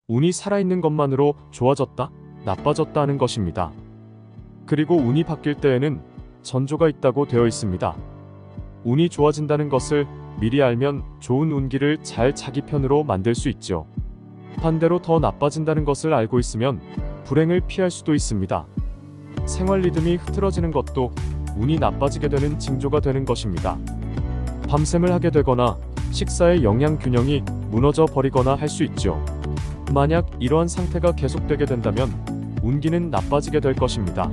운이 살아있는 것만으로 좋아졌다, 나빠졌다 하는 것입니다. 그리고 운이 바뀔 때에는 전조가 있다고 되어 있습니다. 운이 좋아진다는 것을 미리 알면 좋은 운기를 잘 자기 편으로 만들 수 있죠. 반대로 더 나빠진다는 것을 알고 있으면 불행을 피할 수도 있습니다. 생활 리듬이 흐트러지는 것도 운이 나빠지게 되는 징조가 되는 것입니다. 밤샘을 하게 되거나 식사의 영양 균형이 무너져 버리거나 할 수 있죠. 만약 이러한 상태가 계속되게 된다면 운기는 나빠지게 될 것입니다.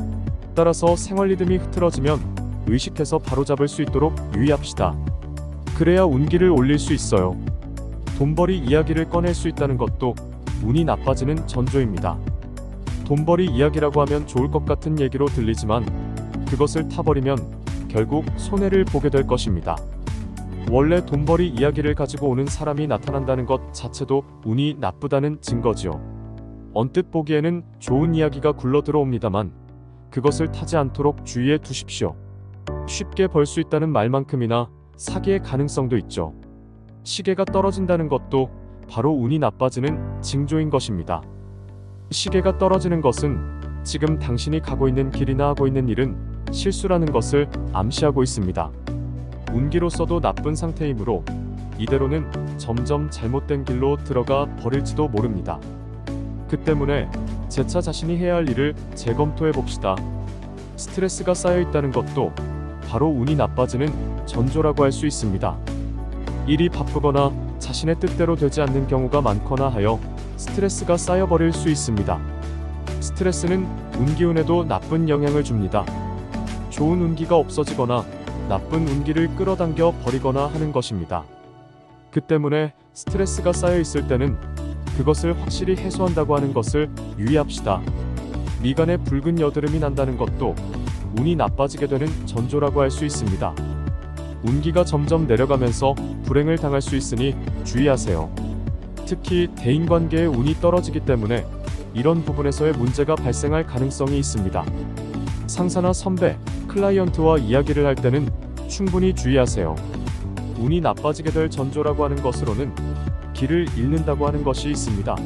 따라서 생활 리듬이 흐트러지면 의식해서 바로잡을 수 있도록 유의합시다. 그래야 운기를 올릴 수 있어요. 돈벌이 이야기를 꺼낼 수 있다는 것도 운이 나빠지는 전조입니다. 돈벌이 이야기라고 하면 좋을 것 같은 얘기로 들리지만 그것을 타버리면 결국 손해를 보게 될 것입니다. 원래 돈벌이 이야기를 가지고 오는 사람이 나타난다는 것 자체도 운이 나쁘다는 증거지요. 언뜻 보기에는 좋은 이야기가 굴러 들어옵니다만 그것을 타지 않도록 주의해 두십시오. 쉽게 벌 수 있다는 말만큼이나 사기의 가능성도 있죠. 시계가 떨어진다는 것도 바로 운이 나빠지는 징조인 것입니다. 시계가 떨어지는 것은 지금 당신이 가고 있는 길이나 하고 있는 일은 실수라는 것을 암시하고 있습니다. 운기로서도 나쁜 상태이므로 이대로는 점점 잘못된 길로 들어가 버릴지도 모릅니다. 그 때문에 재차 자신이 해야 할 일을 재검토해 봅시다. 스트레스가 쌓여 있다는 것도 바로 운이 나빠지는 전조라고 할 수 있습니다. 일이 바쁘거나 자신의 뜻대로 되지 않는 경우가 많거나 하여 스트레스가 쌓여버릴 수 있습니다. 스트레스는 운기운에도 나쁜 영향을 줍니다. 좋은 운기가 없어지거나 나쁜 운기를 끌어당겨 버리거나 하는 것입니다. 그 때문에 스트레스가 쌓여 있을 때는 그것을 확실히 해소한다고 하는 것을 유의합시다. 미간에 붉은 여드름이 난다는 것도 운이 나빠지게 되는 전조라고 할 수 있습니다. 운기가 점점 내려가면서 불행을 당할 수 있으니 주의하세요. 특히 대인관계의 운이 떨어지기 때문에 이런 부분에서의 문제가 발생할 가능성이 있습니다. 상사나 선배, 클라이언트와 이야기를 할 때는 충분히 주의하세요. 운이 나빠지게 될 전조라고 하는 것으로는 길을 잃는다고 하는 것이 있습니다.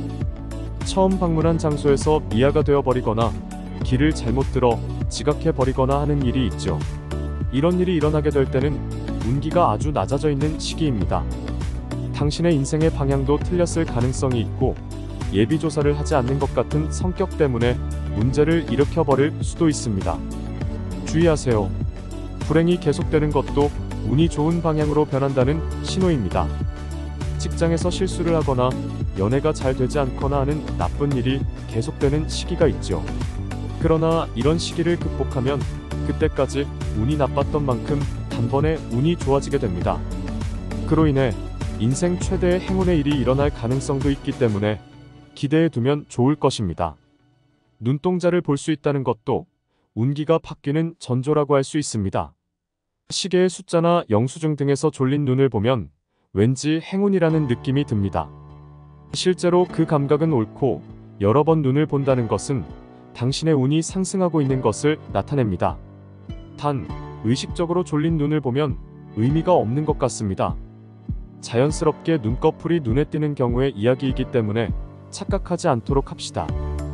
처음 방문한 장소에서 미아가 되어버리거나 길을 잘못 들어 지각해버리거나 하는 일이 있죠. 이런 일이 일어나게 될 때는 운기가 아주 낮아져 있는 시기입니다. 당신의 인생의 방향도 틀렸을 가능성이 있고 예비조사를 하지 않는 것 같은 성격 때문에 문제를 일으켜버릴 수도 있습니다. 주의하세요. 불행이 계속되는 것도 운이 좋은 방향으로 변한다는 신호입니다. 직장에서 실수를 하거나 연애가 잘 되지 않거나 하는 나쁜 일이 계속되는 시기가 있죠. 그러나 이런 시기를 극복하면 그때까지 운이 나빴던 만큼 단번에 운이 좋아지게 됩니다. 그로 인해 인생 최대의 행운의 일이 일어날 가능성도 있기 때문에 기대해 두면 좋을 것입니다. 눈동자를 볼 수 있다는 것도 운기가 바뀌는 전조라고 할 수 있습니다. 시계의 숫자나 영수증 등에서 졸린 눈을 보면 왠지 행운이라는 느낌이 듭니다. 실제로 그 감각은 옳고 여러 번 눈을 본다는 것은 당신의 운이 상승하고 있는 것을 나타냅니다. 단, 의식적으로 졸린 눈을 보면 의미가 없는 것 같습니다. 자연스럽게 눈꺼풀이 눈에 띄는 경우의 이야기이기 때문에 착각하지 않도록 합시다.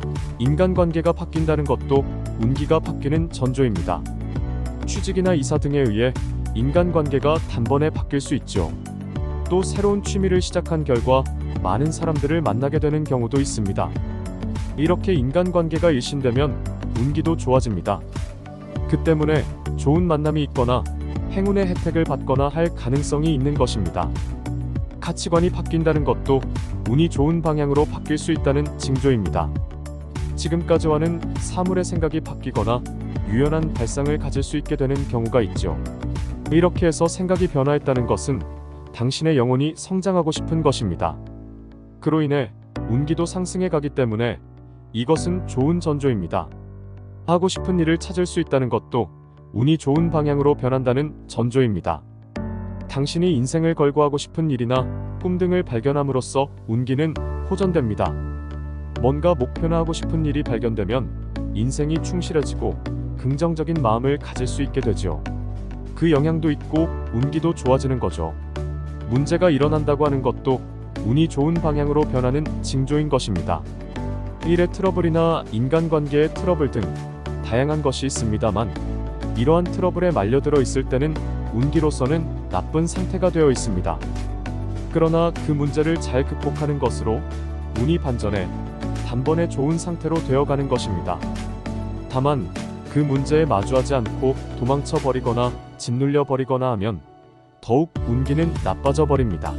인간관계가 바뀐다는 것도 운기가 바뀌는 전조입니다. 취직이나 이사 등에 의해 인간관계가 단번에 바뀔 수 있죠. 또 새로운 취미를 시작한 결과 많은 사람들을 만나게 되는 경우도 있습니다. 이렇게 인간관계가 일신되면 운기도 좋아집니다. 그 때문에 좋은 만남이 있거나 행운의 혜택을 받거나 할 가능성이 있는 것입니다. 가치관이 바뀐다는 것도 운이 좋은 방향으로 바뀔 수 있다는 징조입니다. 지금까지와는 사물의 생각이 바뀌거나 유연한 발상을 가질 수 있게 되는 경우가 있죠. 이렇게 해서 생각이 변화했다는 것은 당신의 영혼이 성장하고 싶은 것입니다. 그로 인해 운기도 상승해 가기 때문에 이것은 좋은 전조입니다. 하고 싶은 일을 찾을 수 있다는 것도 운이 좋은 방향으로 변한다는 전조입니다. 당신이 인생을 걸고 하고 싶은 일이나 꿈 등을 발견함으로써 운기는 호전됩니다. 뭔가 목표나 하고 싶은 일이 발견되면 인생이 충실해지고 긍정적인 마음을 가질 수 있게 되죠. 그 영향도 있고 운기도 좋아지는 거죠. 문제가 일어난다고 하는 것도 운이 좋은 방향으로 변하는 징조인 것입니다. 일의 트러블이나 인간관계의 트러블 등 다양한 것이 있습니다만 이러한 트러블에 말려들어 있을 때는 운기로서는 나쁜 상태가 되어 있습니다. 그러나 그 문제를 잘 극복하는 것으로 운이 반전해 단번에 좋은 상태로 되어가는 것입니다. 다만 그 문제에 마주하지 않고 도망쳐 버리거나 짓눌려 버리거나 하면 더욱 운기는 나빠져 버립니다.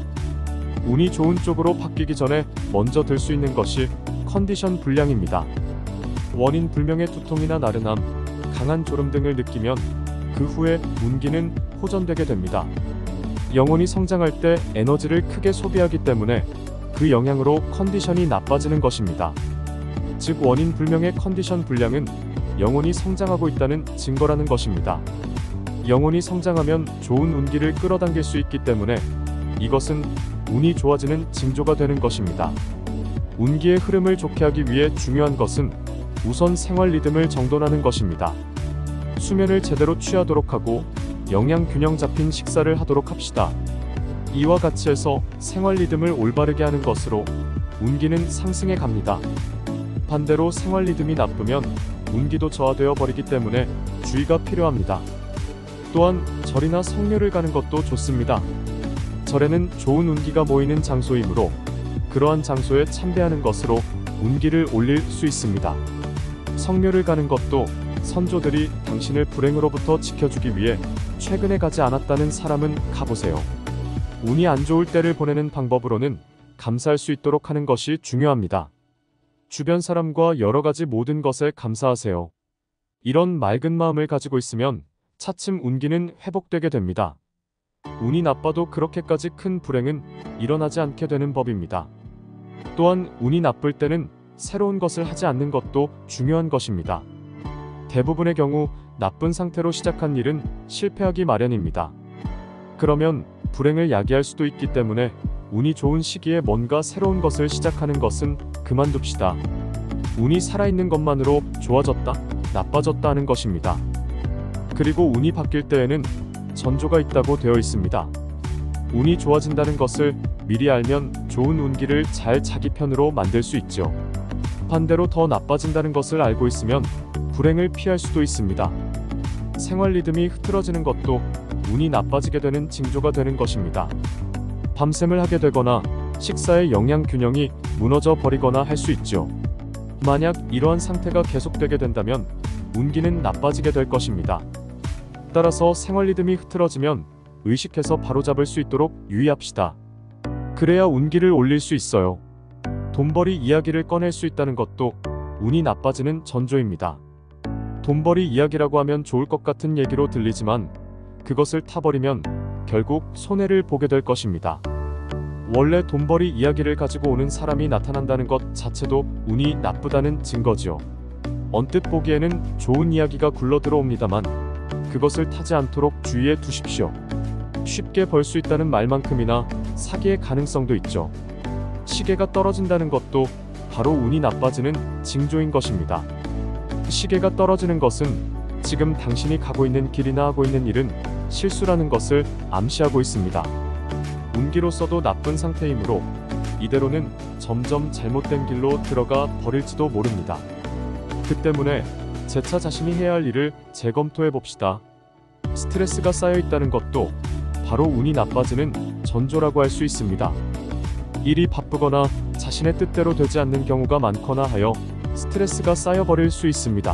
운이 좋은 쪽으로 바뀌기 전에 먼저 들 수 있는 것이 컨디션 불량입니다. 원인 불명의 두통이나 나른함, 강한 졸음 등을 느끼면 그 후에 운기는 호전되게 됩니다. 영혼이 성장할 때 에너지를 크게 소비하기 때문에 그 영향으로 컨디션이 나빠지는 것입니다. 즉 원인 불명의 컨디션 불량은 영혼이 성장하고 있다는 증거라는 것입니다. 영혼이 성장하면 좋은 운기를 끌어당길 수 있기 때문에 이것은 운이 좋아지는 징조가 되는 것입니다. 운기의 흐름을 좋게 하기 위해 중요한 것은 우선 생활 리듬을 정돈하는 것입니다. 수면을 제대로 취하도록 하고 영양 균형 잡힌 식사를 하도록 합시다. 이와 같이 해서 생활 리듬을 올바르게 하는 것으로 운기는 상승해 갑니다. 반대로 생활 리듬이 나쁘면 운기도 저하되어 버리기 때문에 주의가 필요합니다. 또한 절이나 성묘를 가는 것도 좋습니다. 절에는 좋은 운기가 모이는 장소이므로 그러한 장소에 참배하는 것으로 운기를 올릴 수 있습니다. 성묘를 가는 것도 선조들이 당신을 불행으로부터 지켜주기 위해 최근에 가지 않았다는 사람은 가보세요. 운이 안 좋을 때를 보내는 방법으로는 감사할 수 있도록 하는 것이 중요합니다. 주변 사람과 여러 가지 모든 것에 감사하세요. 이런 맑은 마음을 가지고 있으면 차츰 운기는 회복되게 됩니다. 운이 나빠도 그렇게까지 큰 불행은 일어나지 않게 되는 법입니다. 또한 운이 나쁠 때는 새로운 것을 하지 않는 것도 중요한 것입니다. 대부분의 경우 나쁜 상태로 시작한 일은 실패하기 마련입니다. 그러면 불행을 야기할 수도 있기 때문에 운이 좋은 시기에 뭔가 새로운 것을 시작하는 것은 그만둡시다. 운이 살아있는 것만으로 좋아졌다, 나빠졌다 하는 것입니다. 그리고 운이 바뀔 때에는 전조가 있다고 되어 있습니다. 운이 좋아진다는 것을 미리 알면 좋은 운기를 잘 자기 편으로 만들 수 있죠. 반대로 더 나빠진다는 것을 알고 있으면 불행을 피할 수도 있습니다. 생활 리듬이 흐트러지는 것도 운이 나빠지게 되는 징조가 되는 것입니다. 밤샘을 하게 되거나 식사의 영양 균형이 무너져 버리거나 할 수 있죠. 만약 이러한 상태가 계속되게 된다면 운기는 나빠지게 될 것입니다. 따라서 생활 리듬이 흐트러지면 의식해서 바로잡을 수 있도록 유의합시다. 그래야 운기를 올릴 수 있어요. 돈벌이 이야기를 꺼낼 수 있다는 것도 운이 나빠지는 전조입니다. 돈벌이 이야기라고 하면 좋을 것 같은 얘기로 들리지만 그것을 타버리면 결국 손해를 보게 될 것입니다. 원래 돈벌이 이야기를 가지고 오는 사람이 나타난다는 것 자체도 운이 나쁘다는 증거죠. 언뜻 보기에는 좋은 이야기가 굴러 들어옵니다만 그것을 타지 않도록 주의해 두십시오. 쉽게 벌 수 있다는 말만큼이나 사기의 가능성도 있죠. 시계가 떨어진다는 것도 바로 운이 나빠지는 징조인 것입니다. 시계가 떨어지는 것은 지금 당신이 가고 있는 길이나 하고 있는 일은 실수라는 것을 암시하고 있습니다. 운기로서도 나쁜 상태이므로 이대로는 점점 잘못된 길로 들어가 버릴지도 모릅니다. 그 때문에 재차 자신이 해야 할 일을 재검토해 봅시다. 스트레스가 쌓여 있다는 것도 바로 운이 나빠지는 전조라고 할 수 있습니다. 일이 바쁘거나 자신의 뜻대로 되지 않는 경우가 많거나 하여 스트레스가 쌓여버릴 수 있습니다.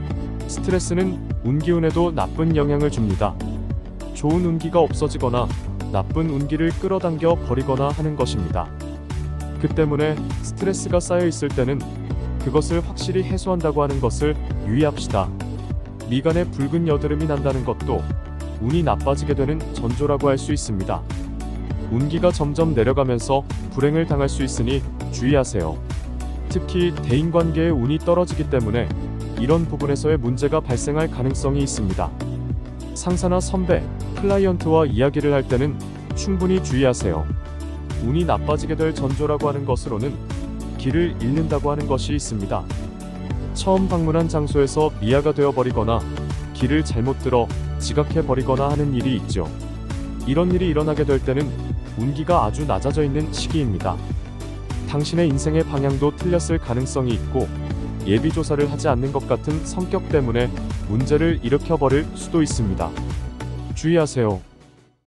스트레스는 운기운에도 나쁜 영향을 줍니다. 좋은 운기가 없어지거나 나쁜 운기를 끌어당겨 버리거나 하는 것입니다. 그 때문에 스트레스가 쌓여 있을 때는 그것을 확실히 해소한다고 하는 것을 유의합시다. 미간에 붉은 여드름이 난다는 것도 운이 나빠지게 되는 전조라고 할 수 있습니다. 운기가 점점 내려가면서 불행을 당할 수 있으니 주의하세요. 특히 대인관계의 운이 떨어지기 때문에 이런 부분에서의 문제가 발생할 가능성이 있습니다. 상사나 선배, 클라이언트와 이야기를 할 때는 충분히 주의하세요. 운이 나빠지게 될 전조라고 하는 것으로는 길을 잃는다고 하는 것이 있습니다. 처음 방문한 장소에서 미아가 되어버리거나 길을 잘못 들어 지각해버리거나 하는 일이 있죠. 이런 일이 일어나게 될 때는 운기가 아주 낮아져 있는 시기입니다. 당신의 인생의 방향도 틀렸을 가능성이 있고 예비조사를 하지 않는 것 같은 성격 때문에 문제를 일으켜버릴 수도 있습니다. 주의하세요.